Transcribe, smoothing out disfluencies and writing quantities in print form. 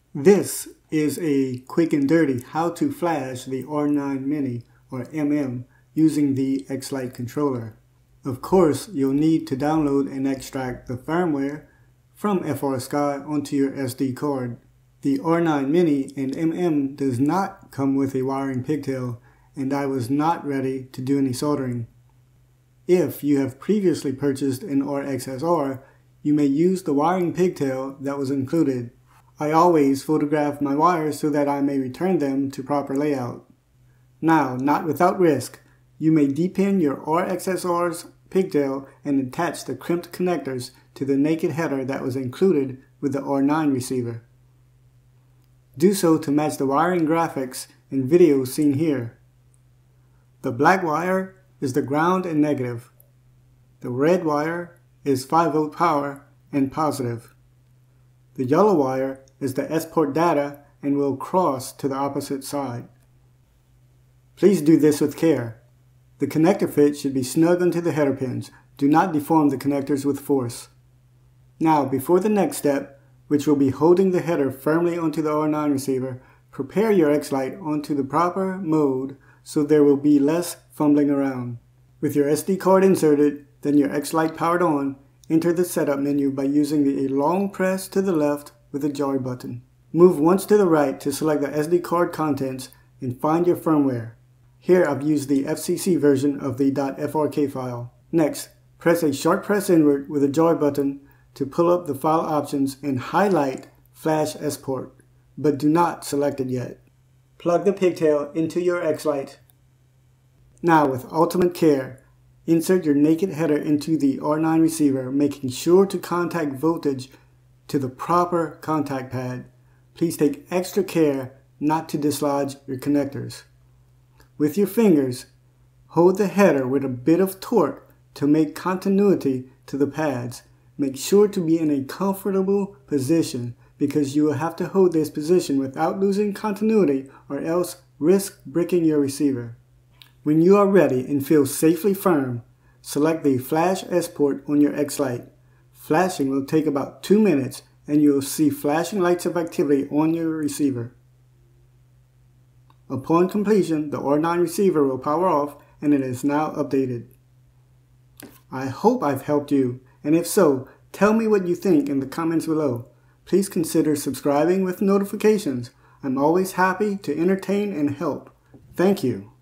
This is a quick and dirty how to flash the R9 Mini or MM using the X-Lite controller. Of course, you'll need to download and extract the firmware from FrSky onto your SD card. The R9 Mini and MM does not come with a wiring pigtail, and I was not ready to do any soldering. If you have previously purchased an R-XSR, you may use the wiring pigtail that was included. I always photograph my wires so that I may return them to proper layout. Now, not without risk, you may depin your R-XSR's pigtail and attach the crimped connectors to the naked header that was included with the R9 receiver. Do so to match the wiring graphics and videos seen here. The black wire is the ground and negative. The red wire is 5-volt power and positive. The yellow wire is the S-port data and will cross to the opposite side. Please do this with care. The connector fit should be snug onto the header pins. Do not deform the connectors with force. Now, before the next step, which will be holding the header firmly onto the R9 receiver, prepare your X-Lite onto the proper mode so there will be less fumbling around. With your SD card inserted, then your X-Lite powered on, enter the setup menu by using a long press to the left with the joy button. Move once to the right to select the SD card contents and find your firmware. Here I've used the FCC version of the .frk file. Next, press a sharp press inward with the joy button to pull up the file options and highlight Flash S-port, but do not select it yet. Plug the pigtail into your X-Lite. Now, with ultimate care, insert your naked header into the R9 receiver, making sure to contact voltage to the proper contact pad. Please take extra care not to dislodge your connectors. With your fingers, hold the header with a bit of torque to make continuity to the pads. Make sure to be in a comfortable position because you will have to hold this position without losing continuity or else risk breaking your receiver. When you are ready and feel safely firm, select the Flash S-port on your X-Lite. Flashing will take about 2 minutes and you will see flashing lights of activity on your receiver. Upon completion, the R9 receiver will power off and it is now updated. I hope I've helped you, and if so, tell me what you think in the comments below. Please consider subscribing with notifications. I'm always happy to entertain and help. Thank you.